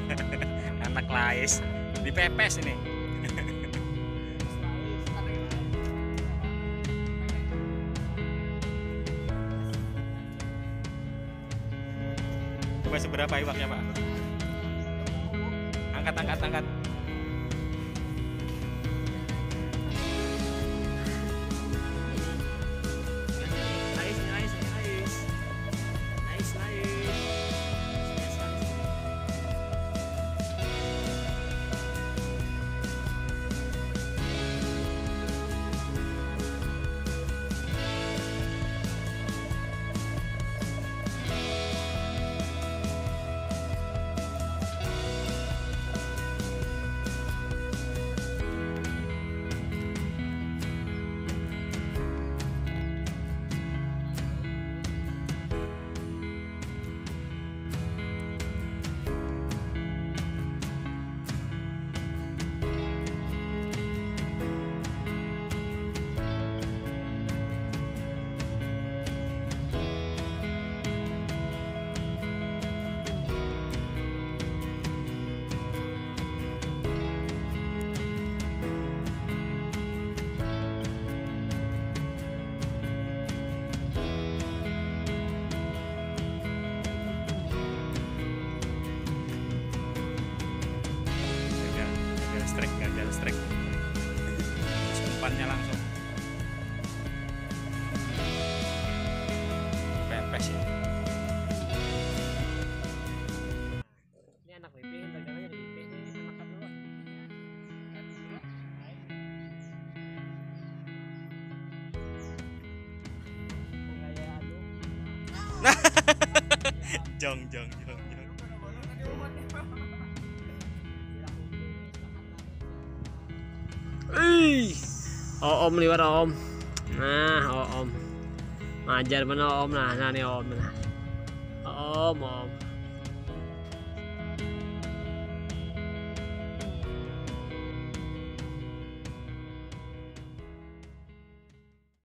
Anak lais dipepes ini. Coba seberapa iwaknya, Pak? Angkat, angkat, angkat. Nice, nice, nice. Nice, nice. Gagal strike. Terus umpannya langsung pepes ini. Ini anak pipih, dagangannya di pipih ini anak kedua. Kayak aduh. Jong, jong, jong, jong. Om liwat om. Nah om. Ngajar mana om, nah nih om. Om.